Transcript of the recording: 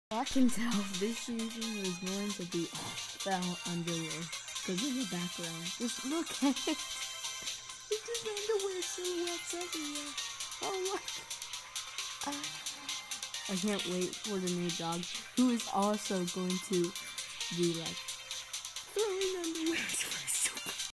I can tell this season is going to be all underwear because of the background. Just look at it. It's just underwear silhouettes everywhere. Oh my! I can't wait for the new dog, who is also going to be like